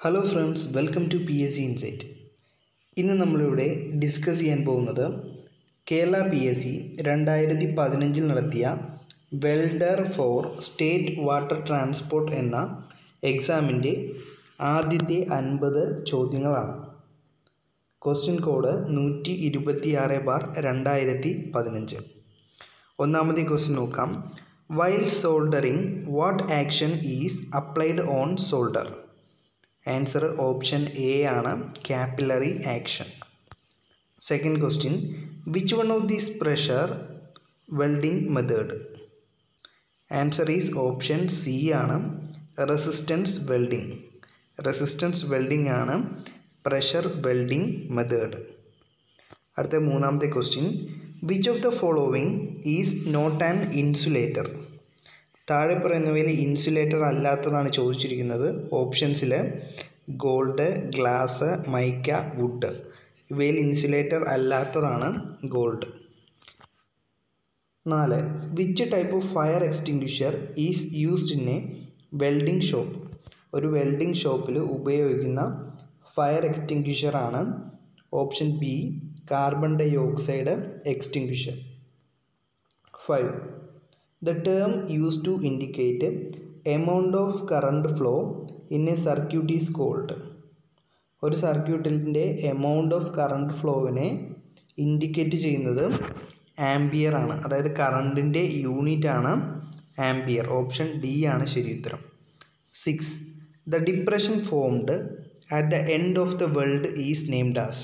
Hello friends, welcome to PSC insight. ഇന്ന് നമ്മളിവിടെ discuss ചെയ്യാൻ പോകുന്നത് കേരള PSC 2015 നടത്തിയ welder for state water transport എന്ന എക്സാമിൻ്റെ ആദ്യത്തെ 50 ചോദ്യങ്ങളാണ്. Question code 126/2015. ഒന്നാമത്തെ ക്വസ്റ്റ്യൻ നോക്കാം. While soldering, what action is applied on solder? Answer option A ആണ്, capillary action. Second question, which one of these pressure welding method? Answer is option C ആണ്, resistance welding. Resistance welding ആണ് pressure welding method. അടുത്ത മൂന്നാമത്തെ question, which of the following is not an insulator? താഴെ പറയുന്നവയിൽ insulator അല്ലാത്തതാണ് ചോദിച്ചിരിക്കുന്നത്. ഓപ്ഷൻസിൽ gold, glass, mica, wood. ഇവയിൽ ഇൻസുലേറ്റർ അല്ലാത്തതാണ് gold. 4. Which type of fire extinguisher is used in a welding shop? ഒരു വെൽഡിംഗ് ഷോപ്പിൽ ഉപയോഗിക്കുന്ന ഫയർ എക്സ്റ്റിങ്ക്വിഷർ ആണ് option B, carbon dioxide extinguisher. 5. The term used to indicate amount of current flow in a circuit is called? ഒരു സർക്യൂട്ടിൻ്റെ amount of current ഫ്ലോവിനെ indicate ചെയ്യുന്നത് ampere ആണ്. അതായത് കറണ്ടിൻ്റെ യൂണിറ്റ് ആണ് ആംപിയർ. ഓപ്ഷൻ ഡി ആണ് ശരി ഉത്തരം. 6. The depression formed at the end of the weld is named as?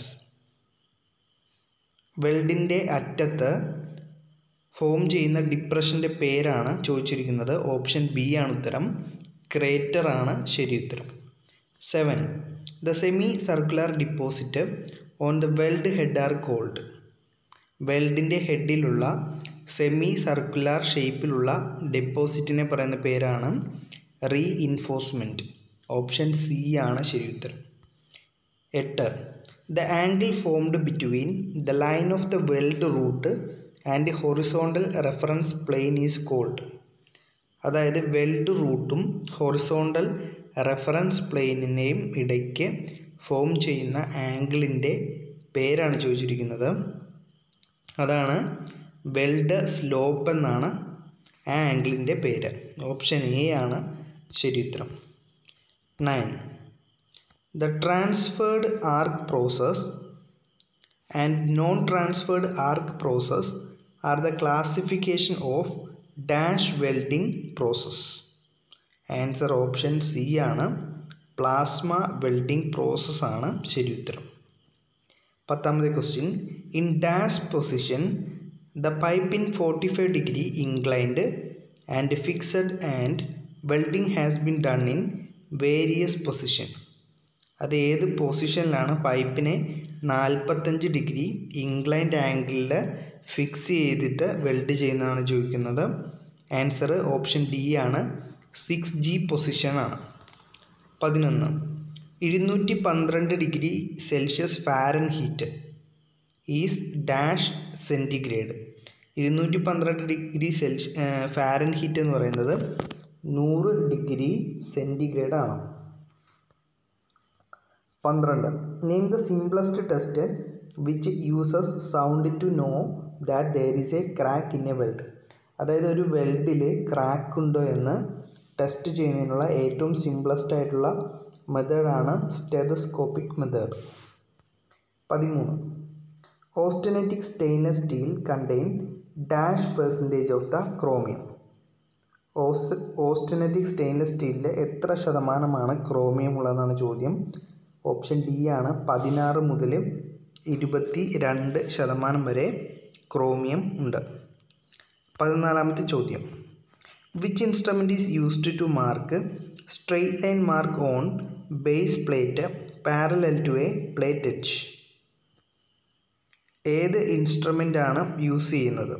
വെൽഡിൻ്റെ അറ്റത്ത് ഫോം ചെയ്യുന്ന ഡിപ്രഷൻ്റെ പേരാണ് ചോദിച്ചിരിക്കുന്നത്. ഓപ്ഷൻ ബി ആണ് ഉത്തരം, ക്രേറ്റർ ആണ് ശരി ഉത്തരം. 7. The semi circular deposit on the weld head are called? വെൽഡിൻ്റെ ഹെഡിലുള്ള സെമി സർക്കുലർ ഷേപ്പിലുള്ള ഡെപ്പോസിറ്റിനെ പറയുന്ന പേരാണ് റീഇൻഫോഴ്സ്മെൻറ്റ്. ഓപ്ഷൻ സി ആണ് ശരി ഉത്തരം. 8. The angle formed between the line of the weld root and horizontal reference plane is called? അതായത് വെൽഡ് റൂട്ടും ഹൊറിസോണ്ടൽ റെഫറൻസ് പ്ലെയിനിനെയും ഇടയ്ക്ക് ഫോം ചെയ്യുന്ന ആംഗിളിൻ്റെ പേരാണ് ചോദിച്ചിരിക്കുന്നത്. അതാണ് വെൽഡ് സ്ലോപ്പ് എന്നാണ് ആ ആംഗിളിൻ്റെ പേര്. ഓപ്ഷൻ എ ആണ് ശരി ഉത്തരം. 9. The transferred arc process and non transferred arc process are the classification of dash welding process? Answer option C ആണ്, പ്ലാസ്മ വെൽഡിംഗ് പ്രോസസ് ആണ് ശരി ഉത്തരം. 10ാമത്തെ question, in dash position the pipe in 45 degree inclined and fixed and welding has been done in various position? അത് ഏത് പൊസിഷനിലാണ് പൈപ്പിനെ 45 degree inclined ആംഗിളിൽ ഫിക്സ് ചെയ്തിട്ട് വെൽഡ് ചെയ്യുന്നതാണ് ചോദിക്കുന്നത്. ആൻസർ ഓപ്ഷൻ ഡി ആണ്, 6G പൊസിഷനാണ്. 11. 212 degree celsius fahrenheit is dash centigrade? 212 degree fahrenheit എന്ന് പറയുന്നത് 100 ഡിഗ്രി സെൻറ്റിഗ്രേഡ് ആണ്. 12. Name the simplest test which uses sound to know that there is a crack in a weld? അതായത് ഒരു വെൽഡിൽ crack ഉണ്ടോ എന്ന് test ചെയ്യുന്നതിനുള്ള ഏറ്റവും സിംപ്ലസ്റ്റ് ആയിട്ടുള്ള മെത്തേഡാണ് stethoscopic method. 13. Austenitic stainless steel contain dash percentage of the chromium? Austenitic stainless സ്റ്റീലിൽ എത്ര ശതമാനമാണ് ക്രോമിയം ഉള്ളതെന്നാണ് ചോദ്യം. ഓപ്ഷൻ ഡി ആണ്, 16 മുതൽ 22% വരെ ക്രോമിയം ഉണ്ട്. 14ാമത്തെ ചോദ്യം, which instrument is used to mark straight line mark on base plate parallel to a plate edge? ഏത് ഇൻസ്ട്രുമെൻ്റ് ആണ് യൂസ് ചെയ്യുന്നത്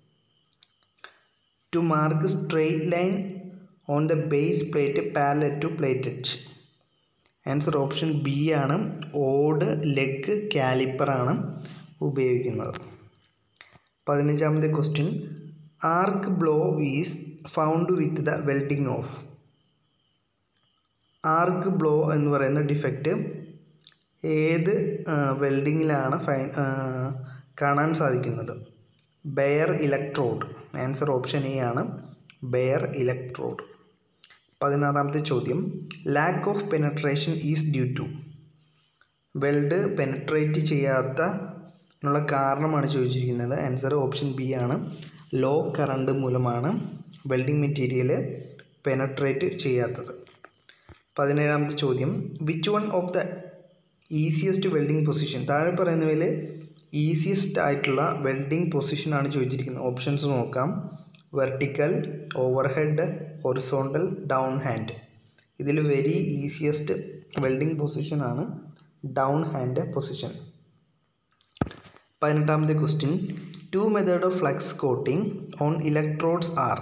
to mark straight line on the base plate parallel to plate edge? Answer option B ആണ്, odd leg കാലിപ്പറാണ് ഉപയോഗിക്കുന്നത്. 15ാമത്തെ question, arc blow is found with the welding of? Arc blow എന്ന് പറയുന്ന defect ഏത് വെൽഡിങ്ങിലാണ് കാണാൻ സാധിക്കുന്നത്? Bare electrode. Answer option A ആണ്, ബെയർ ഇലക്ട്രോഡ്. 16ാമത്തെ ചോദ്യം, lack of penetration is due to. Weld penetrate ചെയ്യാത്ത കാരണമാണ് ചോദിച്ചിരിക്കുന്നത്. ആൻസർ ഓപ്ഷൻ ബി ആണ്, ലോ കറണ്ട് മൂലമാണ് വെൽഡിംഗ് മെറ്റീരിയൽ പെനട്രേറ്റ് ചെയ്യാത്തത്. 17ാമത്തെ ചോദ്യം, which one of the easiest welding position? താഴെ പറയുന്നവയിൽ ഈസിയസ്റ്റ് ആയിട്ടുള്ള വെൽഡിംഗ് പൊസിഷനാണ് ചോദിച്ചിരിക്കുന്നത്. ഓപ്ഷൻസ് നോക്കാം. Vertical, overhead, horizontal, down hand. ഇതിൽ വെരി ഈസിയസ്റ്റ് വെൽഡിംഗ് പൊസിഷനാണ് ഡൗൺ ഹാൻഡ് പൊസിഷൻ. 18ാമത്തെ question, two method of flux coating on electrodes are.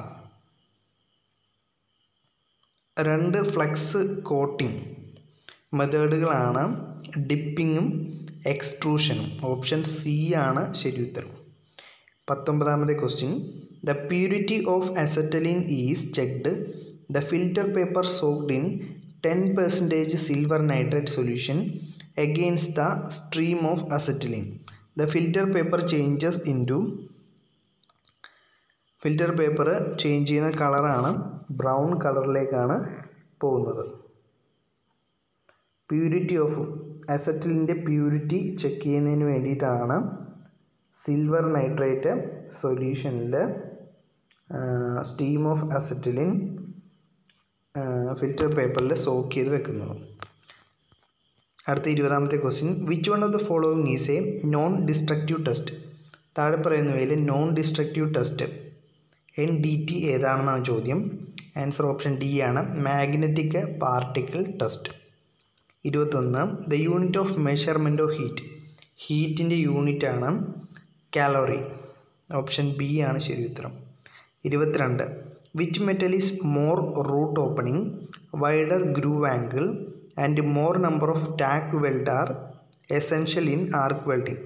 രണ്ട് ഫ്ലക്സ് കോട്ടിംഗ് മെത്തേഡുകളാണ് ഡിപ്പിങ്ങും എക്സ്ട്രൂഷനും. ഓപ്ഷൻ സി ആണ് ശരി ഉത്തരം. 19ാമത്തെ question, the purity of acetylene is checked. The filter paper soaked in 10% silver nitrate solution against the stream of acetylene. The filter paper changes into, filter paper change ചെയ്യുന്ന കളറാണ് brown കളറിലേക്കാണ് പോകുന്നത്. Purity of അസറ്റലിൻ്റെ purity check ചെയ്യുന്നതിന് വേണ്ടിയിട്ടാണ് silver nitrate സൊല്യൂഷനിൽ steam of acetylene filter പേപ്പറിൽ soak ചെയ്ത് വെക്കുന്നത്. അടുത്ത 20ാമത്തെ question, which one of the following is a non destructive test? താഴെ പറയുന്നവയിൽ നോൺ ഡിസ്ട്രക്റ്റീവ് ടെസ്റ്റ് NDT ഏതാണെന്നാണ് ചോദ്യം. ആൻസർ ഓപ്ഷൻ ഡി ആണ്, magnetic particle test. 21, the unit of measurement of heat. ഹീറ്റിൻ്റെ യൂണിറ്റ് ആണ് കാലോറി. ഓപ്ഷൻ ബി ആണ് ശരി ഉത്തരം. 22, which metal is more root opening, wider groove angle and more number of tack weld are essential in arc welding?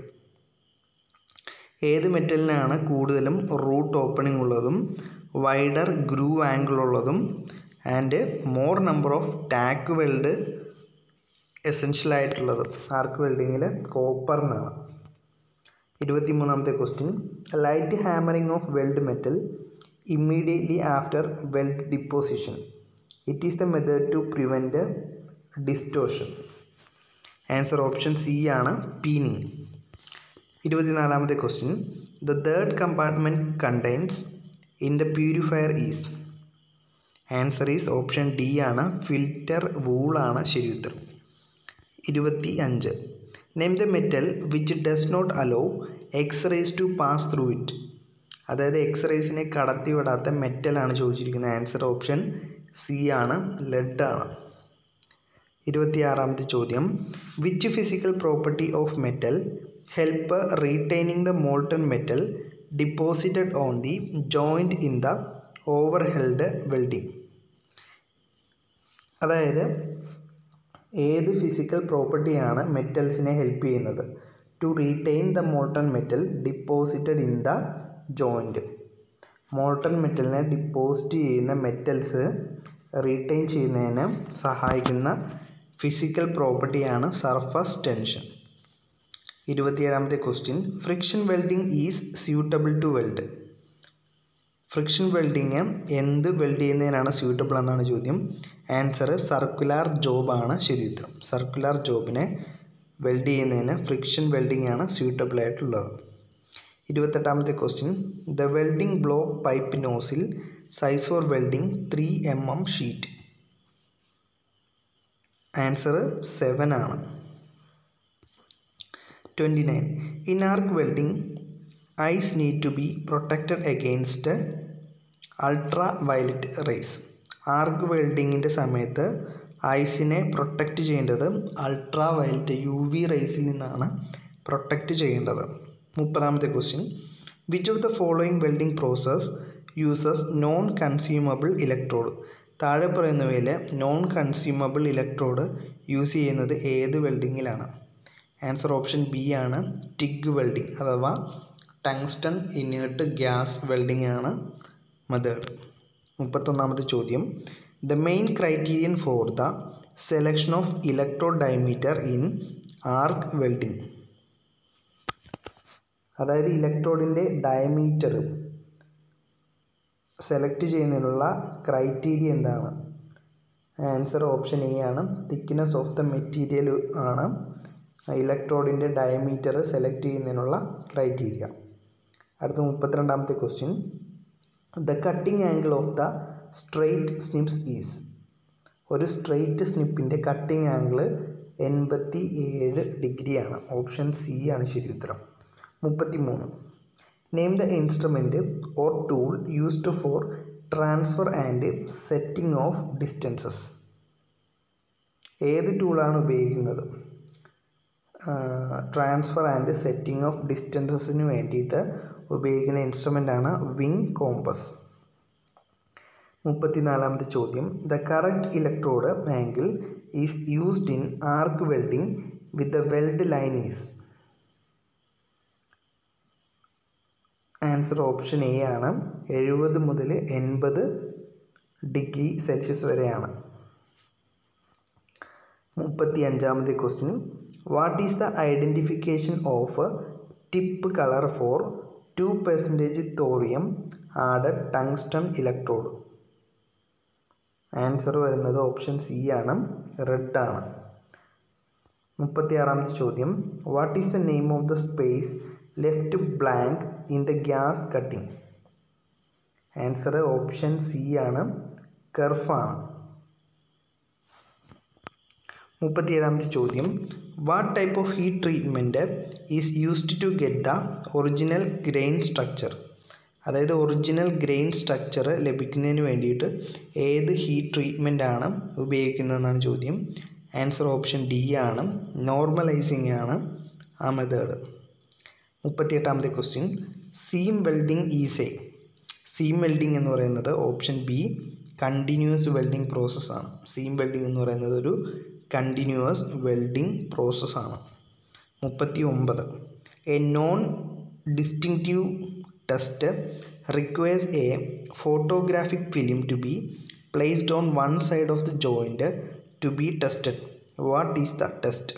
ഏത് മെറ്റലിനാണ് കൂടുതലും root opening ഉള്ളതും wider groove angle ഉള്ളതും and more number of tack weld essential ആയിട്ടുള്ളത്? Arc വെൽഡിങ്ങിൽ കോപ്പറിനാണ്. 23ാമത്തെ question, light hammering of weld metal immediately after weld deposition. It is the method to prevent distortion. Answer option C ആണ്, പീനിങ്. 24ാമത്തെ question, the third compartment contains in the purifier is. Answer is option D ആണ്, filter വൂളാണ് ശരി ഉത്തരം. 25, name the metal which does not allow x-rays to pass through it. അതായത് എക്സ്റേസിനെ കടത്തിവിടാത്ത മെറ്റലാണ് ചോദിച്ചിരിക്കുന്നത്. ആൻസർ ഓപ്ഷൻ സി ആണ്, ലെഡ് ആണ്. 26ാമത്തെ ചോദ്യം, which physical property of metal help retaining the molten metal deposited on the joint in the overhead welding? അതായത് ഏത് ഫിസിക്കൽ പ്രോപ്പർട്ടിയാണ് മെറ്റൽസിനെ ഹെൽപ്പ് ചെയ്യുന്നത് to retain the molten metal deposited in the joint? Molten മെറ്റലിനെ deposit ചെയ്യുന്ന metals retain ചെയ്യുന്നതിന് സഹായിക്കുന്ന physical പ്രോപ്പർട്ടിയാണ് സർഫസ് ടെൻഷൻ. 27ാമത്തെ question, friction welding is suitable to weld. Friction welding എന്ത് വെൽഡ് ചെയ്യുന്നതിനാണ് സ്യൂട്ടബിൾ എന്നാണ് ചോദ്യം. ആൻസർ സർക്കുലാർ ജോബാണ് ശരി ഉത്തരം. സർക്കുലാർ ജോബിനെ വെൽഡ് ചെയ്യുന്നതിന് ഫ്രിക്ഷൻ വെൽഡിംഗ് ആണ് സ്യൂട്ടബിൾ ആയിട്ടുള്ളത്. 28ാമത്തെ question, the welding block pipe nozzle size for welding 3 mm sheet. Answer 7 ആണ്. 29, in arc welding ice need to be protected against ultraviolet rays. Arc വെൽഡിങ്ങിൻ്റെ സമയത്ത് ഐസിനെ പ്രൊട്ടക്റ്റ് ചെയ്യേണ്ടത് അൾട്രാ വയലറ്റ് UV റേസിൽ നിന്നാണ് പ്രൊട്ടക്റ്റ് ചെയ്യേണ്ടത്. 30ാമത്തെ question, which of the following welding process uses non consumable electrode? താഴെ പറയുന്നവയിൽ നോൺ കൺസ്യൂമബിൾ ഇലക്ട്രോഡ് യൂസ് ചെയ്യുന്നത് ഏത് വെൽഡിങ്ങിലാണ്? ആൻസർ ഓപ്ഷൻ ബി ആണ്, ടിഗ് വെൽഡിംഗ് അഥവാ ടങ്സ്റ്റൺ ഇനേർട്ട് ഗ്യാസ് വെൽഡിംഗ് ആണ് മെത്തേഡ്. 31ാമത്തെ ചോദ്യം, the main criterion for the selection of electrode diameter in arc welding. അതായത് ഇലക്ട്രോഡിൻ്റെ ഡയമീറ്റർ സെലക്ട് ചെയ്യുന്നതിനുള്ള ക്രൈറ്റീരിയ എന്താണ്? ആൻസർ ഓപ്ഷൻ എ ആണ്. തിക്നെസ് ഓഫ് ദ മെറ്റീരിയൽ ആണ് ഇലക്ട്രോഡിൻ്റെ ഡയമീറ്റർ സെലക്ട് ചെയ്യുന്നതിനുള്ള ക്രൈറ്റീരിയ. അടുത്ത 32ാമത്തെ question. The cutting angle of the straight snips is. ഒരു സ്ട്രെയിറ്റ് സ്നിപ്പിൻ്റെ കട്ടിംഗ് ആംഗിൾ 87 ഡിഗ്രിയാണ്. ഓപ്ഷൻ സി ആണ് ശരി ഉത്തരം. 33. Name the instrument or tool used for transfer and setting of distances. ഏത് ടൂളാണ് ഉപയോഗിക്കുന്നത്? ട്രാൻസ്ഫർ ആൻഡ് സെറ്റിംഗ് ഓഫ് ഡിസ്റ്റൻസസിന് വേണ്ടിയിട്ട് ഉപയോഗിക്കുന്ന ഇൻസ്ട്രുമെൻ്റാണ് വിങ് കോമ്പസ്. 34ാമത്തെ ചോദ്യം. The correct electrode angle is used in arc welding with the weld line is. Answer option A ആണ്. 70 മുതൽ 80 ഡിഗ്രി സെൽഷ്യസ് വരെയാണ്. 35ാമത്തെ question. What is the identification of tip colour for 2% thorium added tungsten electrode? Answer വരുന്നത് option C ആണ്, red ആണ്. 36ാമത്തെ ചോദ്യം. What is the name of the space left blank in the gas cutting? Answer option C ആണ്, കർഫാണ്. 37ാമത്തെ ചോദ്യം. What type of heat treatment is used to get the original grain structure? അതായത് original grain structure ലഭിക്കുന്നതിന് വേണ്ടിയിട്ട് ഏത് heat treatment ആണ് ഉപയോഗിക്കുന്നതെന്നാണ് ചോദ്യം. ആൻസർ ഓപ്ഷൻ ഡി ആണ്, നോർമലൈസിങ് ആണ് ആ മെത്തേഡ്. 38ാമത്തെ question. Seam welding is a. Seam welding എന്ന് പറയുന്നത് ഓപ്ഷൻ ബി കണ്ടിന്യൂസ് വെൽഡിംഗ് പ്രോസസ്സാണ്. സീം വെൽഡിംഗ് എന്ന് പറയുന്നത് ഒരു കണ്ടിന്യൂസ് വെൽഡിംഗ് പ്രോസസ്സാണ്. 39. A non distinctive test requires a photographic film to be placed on one side of the joint to be tested. What is the test?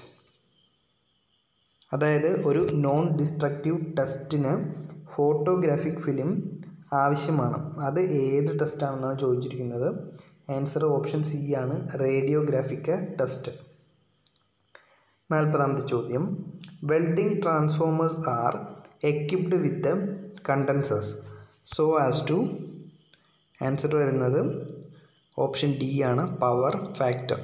അതായത് ഒരു non destructive ടെസ്റ്റിന് photographic film ആവശ്യമാണ്. അത് ഏത് ടെസ്റ്റാണെന്നാണ് ചോദിച്ചിരിക്കുന്നത്. ആൻസർ ഓപ്ഷൻ സി ആണ്, radiographic test. 40ാമത്തെ ചോദ്യം. Welding transformers are equipped with condensers so as to. Answer വരുന്നത് ഓപ്ഷൻ ഡി ആണ്, power factor.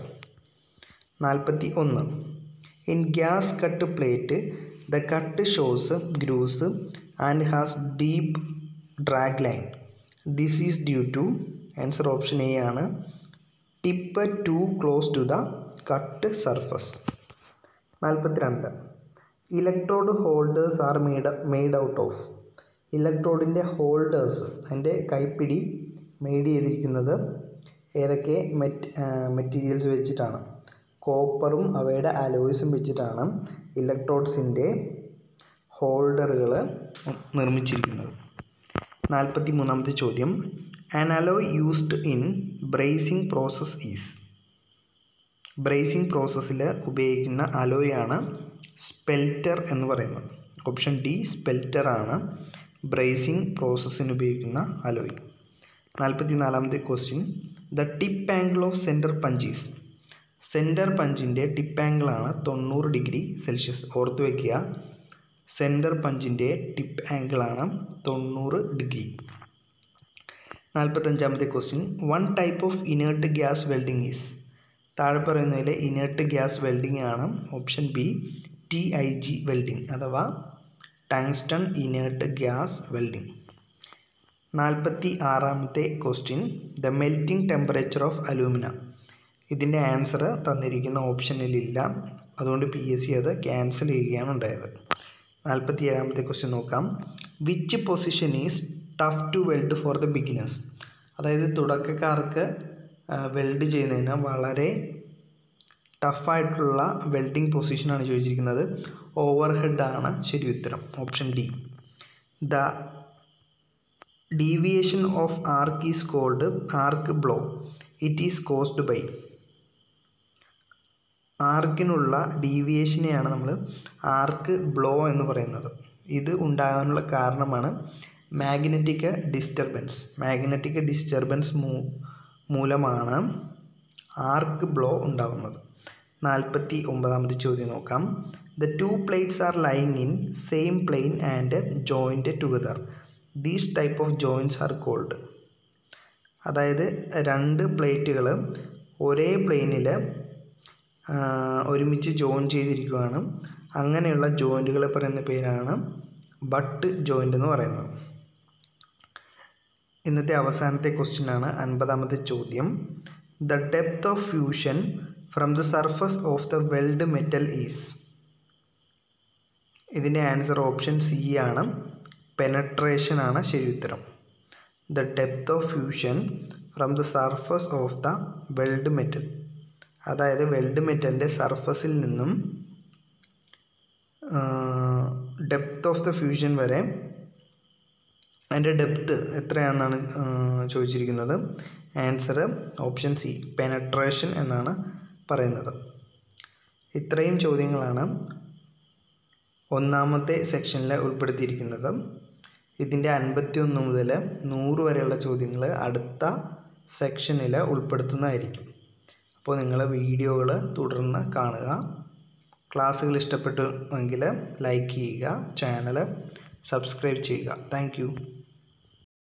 41. In gas cut plate the cut shows grooves and has deep drag line. This is due to. Answer option A ആണ്, tip to close to the cut surface. 42. Electrode holders are made out of. ഇലക്ട്രോഡിൻ്റെ holders, അതിൻ്റെ കൈപ്പിടി made ചെയ്തിരിക്കുന്നത് ഏതൊക്കെ materials വെച്ചിട്ടാണ്? കോപ്പറും അവയുടെ അലോയ്സും വെച്ചിട്ടാണ് ഇലക്ട്രോഡ്സിൻ്റെ ഹോൾഡറുകൾ നിർമ്മിച്ചിരിക്കുന്നത്. 43ാമത്തെ ചോദ്യം. An alloy used in brazing process is. Brazing പ്രോസസ്സിൽ ഉപയോഗിക്കുന്ന അലോയാണ് സ്പെൽറ്റർ എന്ന് പറയുന്നത്. ഓപ്ഷൻ ഡി സ്പെൽറ്റർ ആണ് ബ്രേസിംഗ് പ്രോസസ്സിന് ഉപയോഗിക്കുന്ന അലോയ്. 44ാമത്തെ question. The tip angle of centre punch is. Centre പഞ്ചിൻ്റെ ടിപ്പ് ആംഗിളാണ് 90 ഡിഗ്രി സെൽഷ്യസ്. ഓർത്ത് വയ്ക്കുക, സെൻറ്റർ പഞ്ചിൻ്റെ ടിപ്പ് ആംഗിളാണ് 90 ഡിഗ്രി. 45ാമത്തെ question. One type of inert gas welding is. താഴെ പറയുന്നതിലെ ഇനേർട്ട് ഗ്യാസ് വെൽഡിംഗ് ആണ് ഓപ്ഷൻ ബി TIG വെൽഡിംഗ് അഥവാ ടങ്സ്റ്റൺ ഇനേർട്ട് ഗ്യാസ് വെൽഡിംഗ്. 46ാമത്തെ question. The melting temperature of alumina. ഇതിൻ്റെ ആൻസർ തന്നിരിക്കുന്ന ഓപ്ഷനിലില്ല, അതുകൊണ്ട് PSC അത് ക്യാൻസൽ ചെയ്യുകയാണ് ഉണ്ടായത്. 47ാമത്തെ ക്വസ്റ്റ്യൻ നോക്കാം. Which position is tough to weld for the beginners. അതായത് തുടക്കക്കാർക്ക് വെൽഡ് ചെയ്യുന്നതിന് വളരെ ടഫായിട്ടുള്ള വെൽഡിംഗ് പൊസിഷനാണ് ചോദിച്ചിരിക്കുന്നത്. ഓവർ ഹെഡ് ആണ് ശരി ഉത്തരം, option D. The deviation of arc is called arc blow. It is caused by. ആർക്കിനുള്ള ഡീവിയേഷനെയാണ് നമ്മൾ ആർക്ക് ബ്ലോ എന്ന് പറയുന്നത്. ഇത് ഉണ്ടാകാനുള്ള കാരണമാണ് മാഗ്നറ്റിക് ഡിസ്റ്റർബൻസ് മൂലമാണ് ആർക്ക് ബ്ലോ ഉണ്ടാകുന്നത്. 49ാമത്തെ ചോദ്യം നോക്കാം. The two plates are lying in same plane and joined together. These type of joints are called. അതായത് രണ്ട് പ്ലേറ്റുകൾ ഒരേ പ്ലെയിനിൽ ഒരുമിച്ച് ജോയിൻ ചെയ്തിരിക്കുകയാണ്. അങ്ങനെയുള്ള ജോയിൻറ്റുകളെ പറയുന്ന പേരാണ് ബട്ട് ജോയിൻ്റ് എന്ന് പറയുന്നത്. ഇന്നത്തെ അവസാനത്തെ ക്വസ്റ്റ്യനാണ് 50ാമത്തെ ചോദ്യം. The depth of fusion from the surface of the weld metal is. ഇതിൻ്റെ ആൻസർ ഓപ്ഷൻ സി ആണ്, പെനട്രേഷൻ ആണ് ശരി ഉത്തരം. The depth of fusion from the surface of the weld metal, അതായത് വെൽഡ് മെറ്റലിൻ്റെ സർഫസിൽ നിന്നും ഡെപ്ത് ഓഫ് ദ ഫ്യൂഷൻ വരെ അതിൻ്റെ ഡെപ്ത് എത്രയാണെന്നാണ് ചോദിച്ചിരിക്കുന്നത്. ആൻസർ ഓപ്ഷൻ സി, പെനട്രേഷൻ എന്നാണ് പറയുന്നത്. ഇത്രയും ചോദ്യങ്ങളാണ് ഒന്നാമത്തെ സെക്ഷനിൽ ഉൾപ്പെടുത്തിയിരിക്കുന്നത്. ഇതിൻ്റെ 51 മുതൽ 100 വരെയുള്ള ചോദ്യങ്ങൾ അടുത്ത സെക്ഷനിൽ ഉൾപ്പെടുത്തുന്നതായിരിക്കും. അപ്പോൾ നിങ്ങൾ വീഡിയോകൾ തുടർന്ന് കാണുക. ക്ലാസ്സുകൾ ഇഷ്ടപ്പെട്ടുവെങ്കിൽ ലൈക്ക് ചെയ്യുക, ചാനൽ സബ്സ്ക്രൈബ് ചെയ്യുക. Thank U.